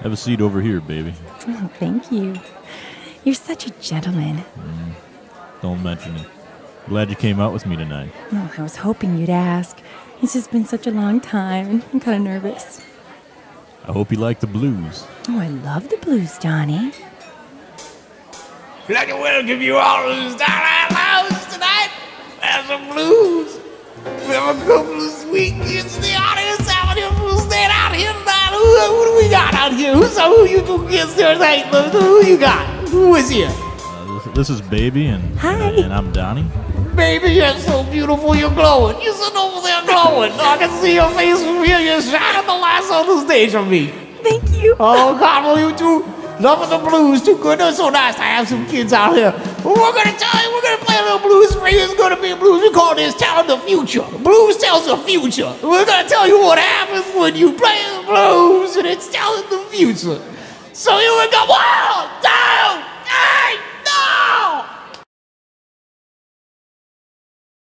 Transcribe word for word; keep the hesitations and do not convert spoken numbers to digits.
Have a seat over here, baby. Oh, thank you. You're such a gentleman. Mm, don't mention it. Glad you came out with me tonight. Oh, I was hoping you'd ask. It's just been such a long time, and I'm kind of nervous. I hope you like the blues. Oh, I love the blues, Donnie. I'd like to welcome you all to the Starlight Lounge tonight. There's some blues. We have a couple of sweet kids in the audience. How many of them staying out here tonight? Who, who do we got out here? Who's so who you two kids there tonight? Who you got? Who is here? Uh, this, this is Baby, and, Hi. and, and I'm Donnie. Baby, you're so beautiful. You're glowing. You're sitting over there glowing. I can see your face from here. You're shining the lights on the stage for me. Thank you. Oh, God, well, you two loving the blues too good. It's so nice to have some kids out here. Well, we're going to tell you, we're going to play a little blues for you. It's going to be a blues. We call this Telling the Future. Blues tells the future. We're going to tell you what happens when you play the blues, and it's telling the future. So here we go. One, two,